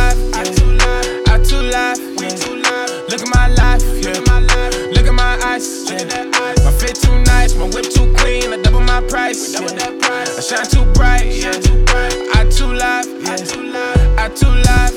live, I too live, look at my life, yeah. Look at my eyes, yeah. My fit too nice, my whip too clean, I double my price, yeah. I shine too bright, yeah. I too live, yeah. I too live,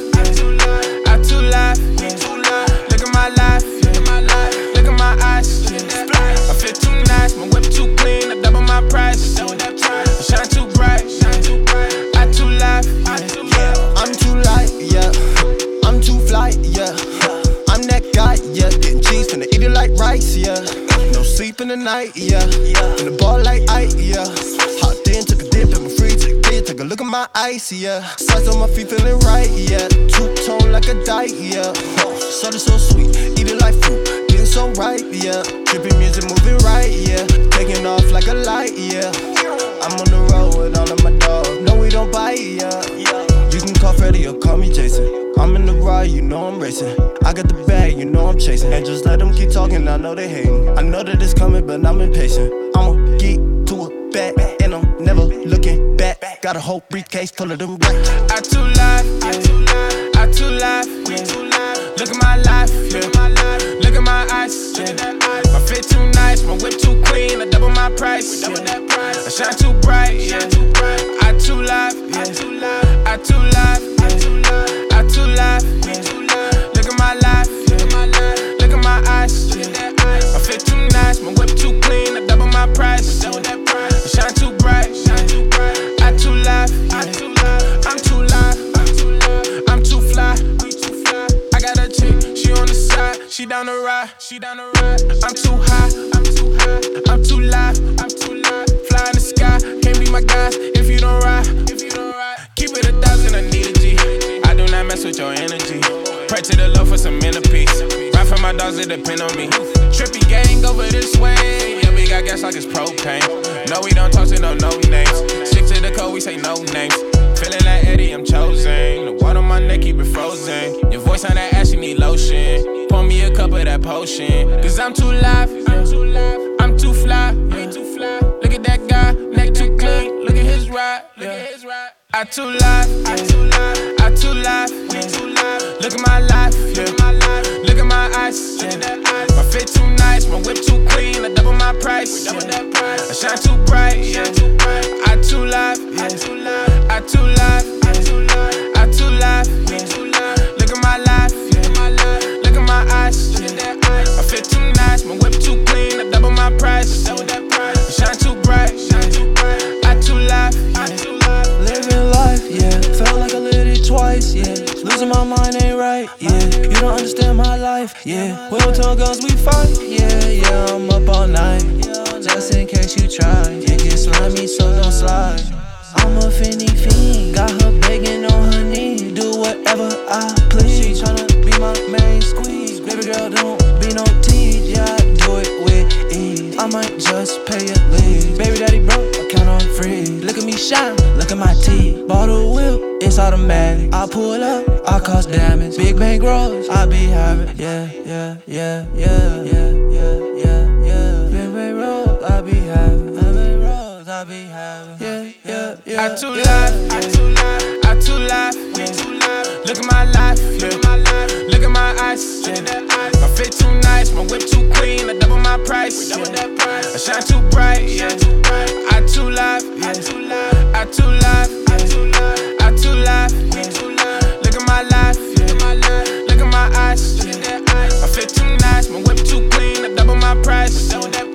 I too live, yeah. Look at my life, yeah. Look at my eyes, yeah. My fit too nice, my whip too clean, I double my price, yeah. I shine too bright, yeah. I too live, yeah. I'm too light, yeah. I'm too fly, yeah. I'm that guy, yeah. Getting cheese, finna eat it like rice, yeah. No sleep in the night, yeah. In the bar like ice, yeah. Hopped in, took a dip, and my free to the kid. Take a look at my ice, yeah. Size on my feet, feeling right, yeah. Two-tone like a diet, yeah. Soda so sweet, eat it like fruit. Getting so ripe, yeah. Tripping music, moving right, yeah. Taking off like a light, yeah. I'm on the road with all of my dogs. No, we don't bite, yeah. You can call Freddy or call me Jason. I'm in the ride, you know I'm racing. I got the bag, you know I'm chasing. And just let them keep talking, I know they hating. I know that it's coming, but I'm impatient. I'm a geek to a bat, and I'm never looking back. Got a whole briefcase full of them racks. I too live, yeah. I too live, yeah. Look at my life, yeah. Look at my eyes, yeah. My fit too nice, my whip too clean, I double my price, yeah. I shine too bright, yeah. I too live, yeah. I too live, yeah. I too live, yeah. Look at my life, yeah. Look at my eyes, yeah. My fit too nice, my whip too clean, I double my price, yeah. I shine too bright, yeah. I too live, yeah. I'm too live, I'm too fly. I got a chick, she on the side, she down the ride, I'm too high, I'm too live, fly in the sky, can't be my guys if you don't ride. Keep it 1,000, I need a G. I do not mess with your energy. Pray to the Lord for some inner peace. Ride for my dogs that depend on me. Trippy gang over this way. Yeah, we got gas like it's propane. No, we don't talk to no names. Stick to the code, we say no names. Feeling like Eddie, I'm chosen. The water on my neck, keep it frozen. Your voice on that ass, you need lotion. Pour me a cup of that potion. Cause I'm too live, yeah. I'm too fly, yeah. Look at that guy, neck too clean. Look at his ride, yeah. I too live, yeah. I too live, yeah. Look at my life, yeah. Look at my eyes, yeah. My fit too nice, my whip too clean, I double my price, yeah. I shine too bright, yeah. I too live, yeah. I too live, yeah. I too live, yeah. Look at my life, yeah. Look at my eyes, yeah. My fit too nice, my whip too clean, I double my price, yeah. I shine too bright, yeah. I too live, yeah. Living life, yeah. Felt like I lived it twice, yeah. Losing my mind ain't right, yeah. You don't understand my life, yeah. We don't tell guns we fight, yeah. I'm up all night, just in case you try. It gets slimy, so don't slide. I'm a finny fiend, got her begging on her knee. Do whatever I please. She tryna be my main squeeze. Baby girl, don't be no tease. Yeah, I do it with ease. I might just pay a leave. Baby daddy broke, account on free. Look at me shine, look at my teeth. Bought a whip, it's automatic. I pull up, I cause damage. Big bang grows, I be having. Yeah. Big bang rolls, I be having. I be having. Yeah. I too live, I too live, yeah. Look at my life, yeah. Look at my eyes, yeah. My fit too nice, my whip too clean, I double my price, yeah. I shine too bright, yeah. I too live, yeah. I too live, yeah. I too live, yeah. Look at my life, yeah. Look at my eyes, yeah. My fit too nice, my whip too clean, I double my price, yeah.